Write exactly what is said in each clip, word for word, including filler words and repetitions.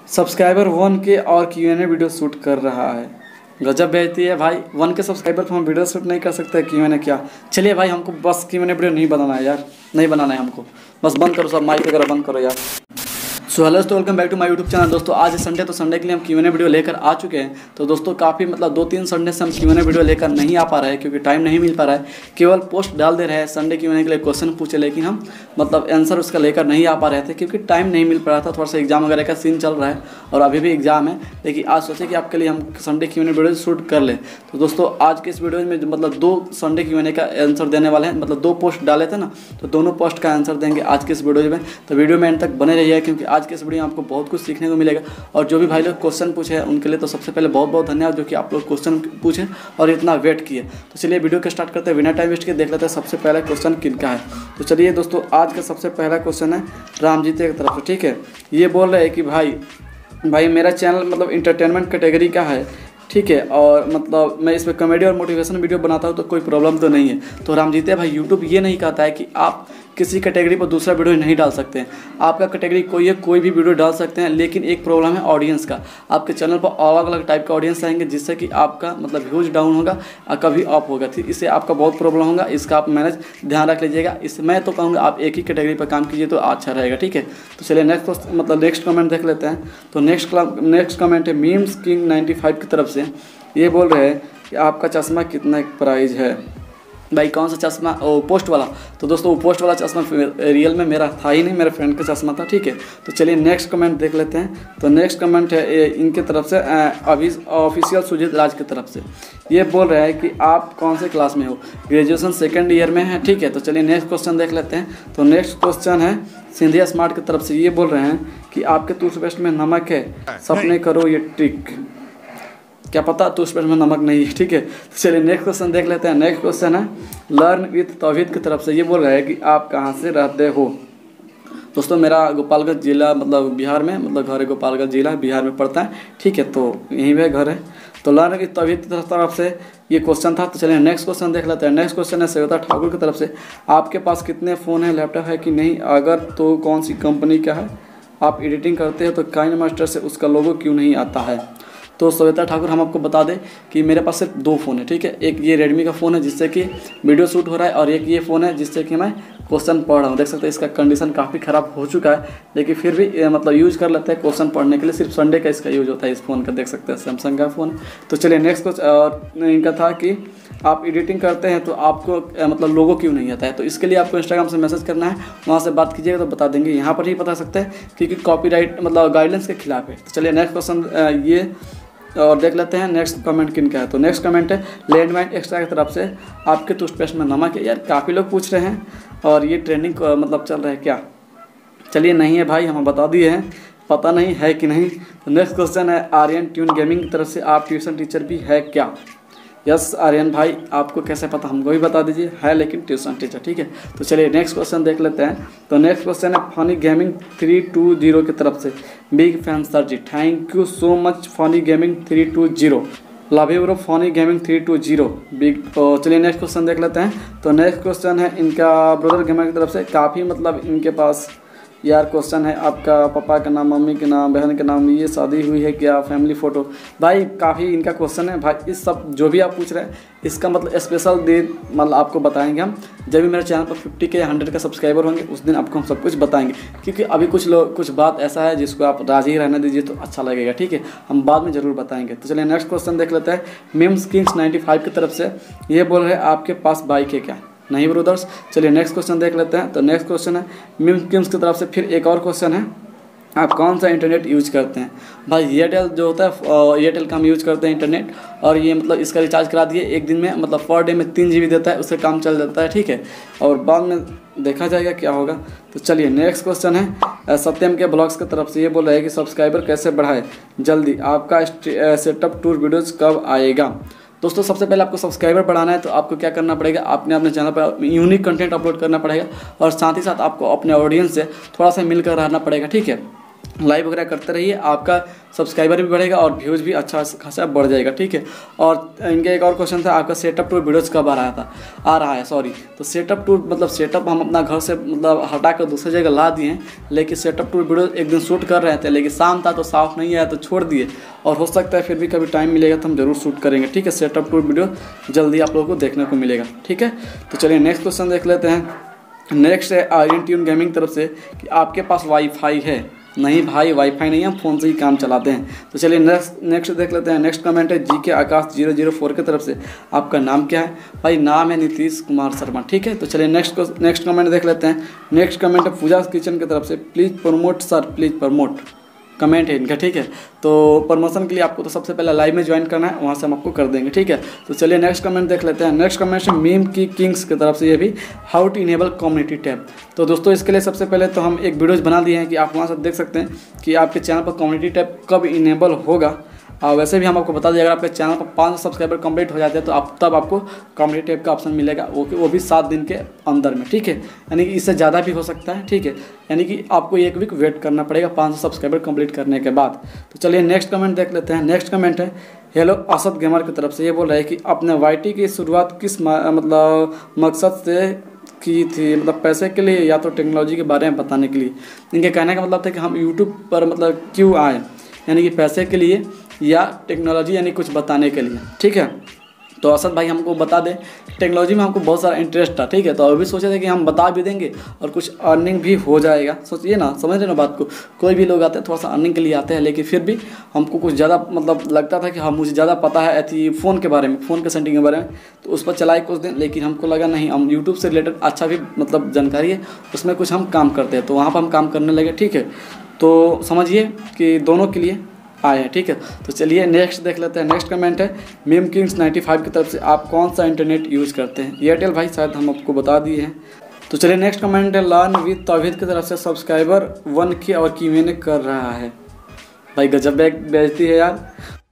Subscriber one K और Q N A video shoot कर रहा है। गजब बेइज्जती है भाई, वन के सब्सक्राइबर पर हम वीडियो शूट नहीं कर सकते, क्यू एन ए क्या। चलिए भाई, हमको bus queue N A video नहीं बनाना है यार, नहीं बनाना है हमको, बस बंद करो सब, माइक वगैरह बंद करो यार। सो हेलो दोस्तों, welcome back to my YouTube channel. दोस्तों आज संडे, तो संडे के लिए हम क्यू एन ए वीडियो लेकर आ चुके हैं। तो दोस्तों काफ़ी मतलब दो तीन संडे से हम क्यू एन ए वीडियो लेकर नहीं आ पा रहे हैं क्योंकि टाइम नहीं मिल पा रहा है। केवल पोस्ट डाल दे रहे हैं संडे क्यू एन ए के लिए, क्वेश्चन पूछे, लेकिन हम मतलब आंसर उसका लेकर नहीं आ पा रहे थे क्योंकि टाइम नहीं मिल पा रहा था। थोड़ा सा एग्जाम वगैरह का सीन चल रहा है और अभी भी एग्जाम है, लेकिन आज सोचे कि आपके लिए हम Sunday Q N A video shoot कर ले। तो दोस्तों आज के इस वीडियो में मतलब दो संडे क्यू एन ए का आंसर देने वाले हैं, मतलब दो पोस्ट डाले थे ना, तो दोनों पोस्ट का आंसर देंगे आज के इस वीडियो में। तो वीडियो में एंड तक बने रहिए क्योंकि आज के इस वीडियो में आपको बहुत कुछ सीखने को मिलेगा। और जो भी भाई लोग क्वेश्चन पूछे हैं उनके लिए तो सबसे पहले बहुत बहुत धन्यवाद, जो कि आप लोग क्वेश्चन पूछे और इतना वेट किए। तो चलिए वीडियो के स्टार्ट करते हैं, बिना टाइम वेस्ट किए देख लेते हैं सबसे पहला क्वेश्चन किनका है। तो चलिए दोस्तों आज का सबसे पहला क्वेश्चन है रामजीते की तरफ से। ठीक है, ये बोल रहे हैं कि भाई भाई मेरा चैनल मतलब इंटरटेनमेंट कैटेगरी का है, ठीक है, और मतलब मैं इसमें कॉमेडी और मोटिवेशन वीडियो बनाता हूँ तो कोई प्रॉब्लम तो नहीं है। तो रामजीते भाई, यूट्यूब ये नहीं कहता है कि आप किसी कैटेगरी पर दूसरा वीडियो नहीं डाल सकते हैं। आपका कैटेगरी कोई है, कोई भी वीडियो डाल सकते हैं, लेकिन एक प्रॉब्लम है ऑडियंस का। आपके चैनल पर अलग अलग टाइप का ऑडियंस आएंगे जिससे कि आपका मतलब व्यूज डाउन होगा और कभी अप होगा, ठीक, इससे आपका बहुत प्रॉब्लम होगा। इसका आप मैनेज ध्यान रख लीजिएगा। इस मैं तो कहूँगा आप एक ही कैटेगरी पर काम कीजिए तो अच्छा रहेगा, ठीक है। तो चलिए नेक्स्ट मतलब नेक्स्ट कमेंट देख लेते हैं। तो नेक्स्ट नेक्स्ट कमेंट है मीम्स किंग नाइन्टी फाइव की तरफ से। ये बोल रहे हैं कि आपका चश्मा कितना प्राइस है। भाई कौन सा चश्मा? ओ पोस्ट वाला। तो दोस्तों वो पोस्ट वाला चश्मा रियल में मेरा था ही नहीं, मेरे फ्रेंड का चश्मा था, ठीक है। तो चलिए नेक्स्ट कमेंट देख लेते हैं। तो नेक्स्ट कमेंट है इनके तरफ से, अभी ऑफिशियल सुजीत राज की तरफ से। ये बोल रहे हैं कि आप कौन से क्लास में हो? ग्रेजुएशन सेकेंड ईयर में है, ठीक है। तो चलिए नेक्स्ट क्वेश्चन देख लेते हैं। तो नेक्स्ट क्वेश्चन है सिंधिया स्मार्ट की तरफ से। ये बोल रहे हैं कि आपके टूथपेस्ट में नमक है, सपने करो ये ट्रिक। क्या पता टूथपेस्ट में नमक नहीं है, ठीक है। चलिए नेक्स्ट क्वेश्चन देख लेते हैं। नेक्स्ट क्वेश्चन है लर्न विद तौहीद की तरफ से। ये बोल रहा है कि आप कहाँ से रहते हो? दोस्तों मेरा गोपालगंज जिला मतलब बिहार में, मतलब घर है गोपालगंज जिला बिहार में पड़ता है, ठीक है। तो यहीं पे घर है। तो लर्न विद तौहीद की तरफ से ये क्वेश्चन था। तो चलिए नेक्स्ट क्वेश्चन देख लेते हैं। नेक्स्ट क्वेश्चन है सविता ठाकुर की तरफ से। आपके पास कितने फ़ोन है, लैपटॉप है कि नहीं? अगर तो कौन सी कंपनी का है? आप एडिटिंग करते हो तो काइन मास्टर से उसका लोगो क्यों नहीं आता है? तो सविता ठाकुर, हम आपको बता दें कि मेरे पास सिर्फ दो फ़ोन है, ठीक है। एक ये रेडमी का फ़ोन है जिससे कि वीडियो शूट हो रहा है, और एक ये फ़ोन है जिससे कि मैं क्वेश्चन पढ़ रहा हूँ। देख सकते हैं इसका कंडीशन काफ़ी ख़राब हो चुका है, लेकिन फिर भी मतलब यूज़ कर लेते हैं क्वेश्चन पढ़ने के लिए। सिर्फ संडे का इसका यूज़ होता है इस फ़ोन का, देख सकते हैं सैमसंग का फ़ोन। तो चलिए नेक्स्ट क्वेश्चन इनका था कि आप एडिटिंग करते हैं तो आपको मतलब लोगो क्यों नहीं आता है? तो इसके लिए आपको इंस्टाग्राम से मैसेज करना है, वहाँ से बात कीजिएगा तो बता देंगे। यहाँ पर ही बता सकते हैं क्योंकि कॉपीराइट मतलब गाइडलाइंस के खिलाफ है। तो चलिए नेक्स्ट क्वेश्चन ये और देख लेते हैं नेक्स्ट कमेंट किन का है। तो नेक्स्ट कमेंट है लैंडमाइन एक्स्ट्रा की तरफ से। आपके टूथपेस्ट में नमक है? यार काफ़ी लोग पूछ रहे हैं और ये ट्रेंडिंग मतलब चल रहा है क्या? चलिए नहीं है भाई, हम बता दिए हैं, पता नहीं है कि नहीं। तो नेक्स्ट क्वेश्चन है आर्यन ट्यून गेमिंग की तरफ से। आप ट्यूशन टीचर भी है क्या? यस आर्यन भाई, आपको कैसे पता, हमको भी बता दीजिए, है लेकिन ट्यूशन टीचर, ठीक है। तो चलिए नेक्स्ट क्वेश्चन देख लेते हैं। तो नेक्स्ट क्वेश्चन है funny gaming three two zero की तरफ से। Big fan sir ji, thank you so much funny gaming three two zero. Love you bro funny gaming three two zero big. तो चलिए नेक्स्ट क्वेश्चन देख लेते हैं। तो नेक्स्ट क्वेश्चन है इनका ब्रदर गेमर की तरफ से। काफ़ी मतलब इनके पास यार क्वेश्चन है, आपका पापा का नाम, मम्मी के नाम, बहन के नाम, ये शादी हुई है क्या, फैमिली फ़ोटो। भाई काफ़ी इनका क्वेश्चन है भाई। इस सब जो भी आप पूछ रहे हैं इसका मतलब स्पेशल दिन मतलब आपको बताएंगे हम, जब भी मेरे चैनल पर फिफ्टी के हंड्रेड का सब्सक्राइबर होंगे उस दिन आपको हम सब कुछ बताएंगे। क्योंकि अभी कुछ लोग कुछ बात ऐसा है जिसको आप राजी ही रहने दीजिए तो अच्छा लगेगा, ठीक है। हम बाद में ज़रूर बताएंगे। तो चलिए नेक्स्ट क्वेश्चन देख लेते हैं मीम्स किंग्स नाइन्टी फाइव की तरफ से। ये बोल रहे हैं आपके पास बाइक है क्या? नहीं ब्रदर्स। चलिए नेक्स्ट क्वेश्चन देख लेते हैं। तो नेक्स्ट क्वेश्चन है मीम्स किंग्स की तरफ से। फिर एक और क्वेश्चन है, आप कौन सा इंटरनेट यूज करते हैं? भाई एयरटेल जो होता है, एयरटेल का हम यूज करते हैं इंटरनेट, और ये मतलब इसका रिचार्ज करा दिए एक दिन में, मतलब पर डे में तीन जी बी देता है, उससे काम चल जाता है, ठीक है। और बाद में देखा जाएगा क्या होगा। तो चलिए नेक्स्ट क्वेश्चन है सत्यम के ब्लॉग्स की तरफ से। ये बोल रहे हैं कि सब्सक्राइबर कैसे बढ़ाए जल्दी, आपका सेटअप टूर वीडियोज़ कब आएगा? दोस्तों सबसे पहले आपको सब्सक्राइबर बढ़ाना है तो आपको क्या करना पड़ेगा, आपने अपने चैनल पर यूनिक कंटेंट अपलोड करना पड़ेगा और साथ ही साथ आपको अपने ऑडियंस से थोड़ा सा मिलकर रहना पड़ेगा, ठीक है। लाइव वगैरह करते रहिए, आपका सब्सक्राइबर भी बढ़ेगा और व्यूज़ भी अच्छा खासा बढ़ जाएगा, ठीक है। और इनके एक और क्वेश्चन था, आपका सेटअप टूर वीडियोज़ कब आ रहा था आ रहा है सॉरी तो सेटअप टूर मतलब सेटअप हम अपना घर से मतलब हटा कर दूसरी जगह ला दिए हैं, लेकिन सेटअप टूर वीडियो एक दिन शूट कर रहे थे, लेकिन शाम था तो साफ नहीं आया तो छोड़ दिए, और हो सकता है फिर भी कभी टाइम मिलेगा तो हम जरूर शूट करेंगे, ठीक है। सेटअप टूर वीडियो जल्दी आप लोगों को देखने को मिलेगा, ठीक है। तो चलिए नेक्स्ट क्वेश्चन देख लेते हैं। नेक्स्ट है आर्यन ट्यून गेमिंग तरफ से कि आपके पास वाईफाई है? नहीं भाई, वाईफाई नहीं है, हम फ़ोन से ही काम चलाते हैं। तो चलिए नेक्स्ट नेक्स्ट देख लेते हैं। नेक्स्ट कमेंट है जी के आकाश जीरो जीरो फोर की तरफ से, आपका नाम क्या है? भाई नाम है नीतीश कुमार शर्मा, ठीक है। तो चलिए नेक्स्ट नेक्स्ट कमेंट देख लेते हैं। नेक्स्ट कमेंट है पूजा किचन की तरफ से, please promote sir, please promote comment है इनका, ठीक है। तो प्रमोशन के लिए आपको तो सबसे पहले लाइव में ज्वाइन करना है, वहाँ से हम आपको कर देंगे, ठीक है। तो चलिए नेक्स्ट कमेंट देख लेते हैं। नेक्स्ट कमेंट है मीम की किंग्स की तरफ से, ये भी how to enable community tab. तो दोस्तों इसके लिए सबसे पहले तो हम एक वीडियोज़ बना दिए हैं कि आप वहाँ से देख सकते हैं कि आपके चैनल पर कम्युनिटी टैब कब इनेबल होगा। और वैसे भी हम आपको बता दें, अगर आपके चैनल पर पाँच सब्सक्राइबर कंप्लीट हो जाते हैं तो आप तब आपको कम्युनिटी टैब का ऑप्शन मिलेगा, वो वो भी सात दिन के अंदर में, ठीक है। यानी कि इससे ज़्यादा भी हो सकता है, ठीक है। यानी कि आपको एक वीक वेट करना पड़ेगा पाँच सौ सब्सक्राइबर कंप्लीट करने के बाद। तो चलिए नेक्स्ट कमेंट देख लेते हैं। नेक्स्ट कमेंट है हेलो असद गेमर की तरफ से, ये बोल रहे हैं कि अपने वाई टी की शुरुआत किस मतलब मकसद से की थी, मतलब पैसे के लिए या तो टेक्नोलॉजी के बारे में बताने के लिए। इनके कहने का मतलब था कि हम यूट्यूब पर मतलब क्यों आए, यानी कि पैसे के लिए या टेक्नोलॉजी यानी कुछ बताने के लिए, ठीक है। तो असद भाई हमको बता दें, टेक्नोलॉजी में हमको बहुत सारा इंटरेस्ट था, ठीक है। तो अभी सोचे थे कि हम बता भी देंगे और कुछ अर्निंग भी हो जाएगा, सोचिए ना, समझ रहे ना बात को। कोई भी लोग आते हैं थोड़ा सा अर्निंग के लिए आते हैं, लेकिन फिर भी हमको कुछ ज़्यादा मतलब लगता था कि हाँ मुझे ज़्यादा पता है ऐसी फ़ोन के बारे में, फ़ोन के सेटिंग के बारे में, तो उस पर चलाए कुछ दिन। लेकिन हमको लगा नहीं, हम यूट्यूब से रिलेटेड अच्छा भी मतलब जानकारी है, उसमें कुछ हम काम करते हैं, तो वहाँ पर हम काम करने लगे, ठीक है। तो समझिए कि दोनों के लिए आए हैं, ठीक है। तो चलिए नेक्स्ट देख लेते हैं। नेक्स्ट कमेंट है मीम किंग्स नाइन्टी फाइव की तरफ से, आप कौन सा इंटरनेट यूज़ करते हैं? एयरटेल भाई, शायद हम आपको बता दिए हैं। तो चलिए नेक्स्ट कमेंट है लान विद तौहीद की तरफ से, सब्सक्राइबर वन के और की मैंने कर रहा है। भाई गजब बेइज्जती है यार।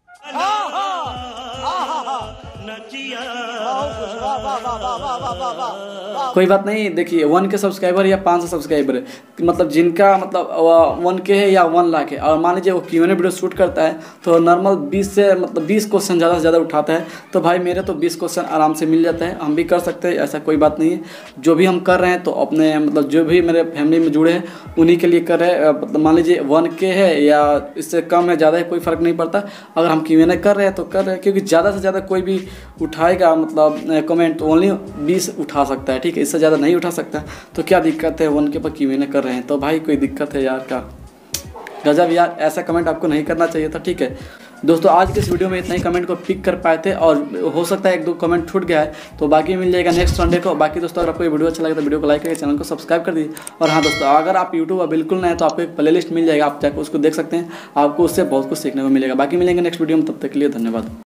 कोई बात नहीं, देखिए वन के सब्सक्राइबर या पाँच सौ सब्सक्राइबर है, मतलब जिनका मतलब वन के है या वन लाख है, और मान लीजिए वो क्यों वीडियो शूट करता है तो नॉर्मल बीस से मतलब बीस क्वेश्चन ज़्यादा से ज़्यादा उठाता है, तो भाई मेरे तो बीस क्वेश्चन आराम से मिल जाता है, हम भी कर सकते हैं, ऐसा कोई बात नहीं है। जो भी हम कर रहे हैं तो अपने मतलब जो भी मेरे फैमिली में जुड़े हैं उन्हीं के लिए कर रहे हैं। मतलब मान लीजिए वन के है या इससे कम है ज़्यादा है, कोई फ़र्क नहीं पड़ता। अगर हम क्यों कर रहे हैं तो कर रहे हैं, क्योंकि ज़्यादा से ज़्यादा कोई भी उठाएगा मतलब कमेंट तो ओनली बीस उठा सकता है, ठीक है, इससे ज़्यादा नहीं उठा सकता। तो क्या दिक्कत है, वन के पर क्यों नहीं कर रहे हैं? तो भाई कोई दिक्कत है यार का गजब यार, ऐसा कमेंट आपको नहीं करना चाहिए था, ठीक है। दोस्तों आज के इस वीडियो में इतना ही कमेंट को पिक कर पाए थे, और हो सकता है एक दो कमेंट छूट गया है, तो बाकी मिल जाएगा नेक्स्ट संडे को। बाकी दोस्तों अगर आपको ये वीडियो अच्छा लगे तो वीडियो को लाइक करके चैनल को सब्सक्राइब कर दीजिए। और हाँ दोस्तों, अगर आप यूट्यूब बिल्कुल नए हैं तो आपको एक प्ले लिस्ट मिल जाएगा, आप जाकर उसको देख सकते हैं, आपको उससे बहुत कुछ सीखने को मिलेगा। बाकी मिलेंगे नेक्स्ट वीडियो में, तब तक के लिए धन्यवाद।